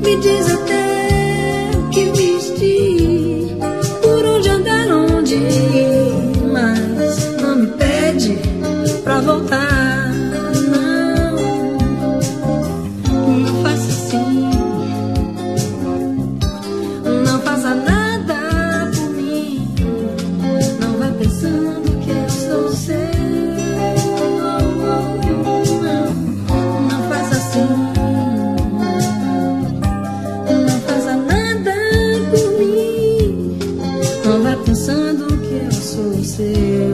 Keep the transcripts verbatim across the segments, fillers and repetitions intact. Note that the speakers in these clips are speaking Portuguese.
Me diz até o que vestir, por onde andar, onde ir, mas não me pede pra voltar. Não, não faça assim, não faça nada por mim. Não vá pensando que eu sou seu. Pensando que eu sou seu.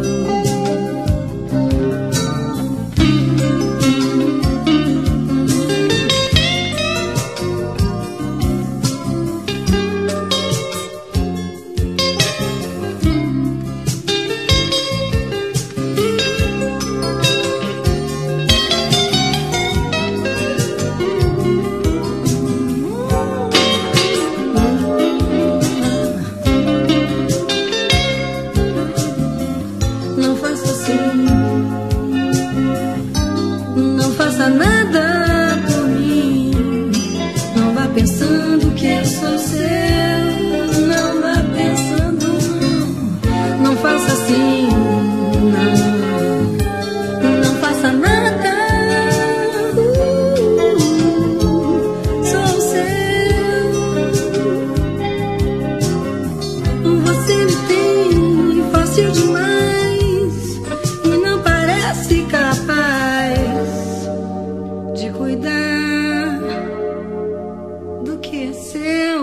Não faça assim, não faça nada por mim. Não vá pensando que eu sou seu. Não vá pensando, não, não faça assim, não, não faça nada. uh, Sou seu. Você me tem fácil demais, capaz de cuidar do que é seu.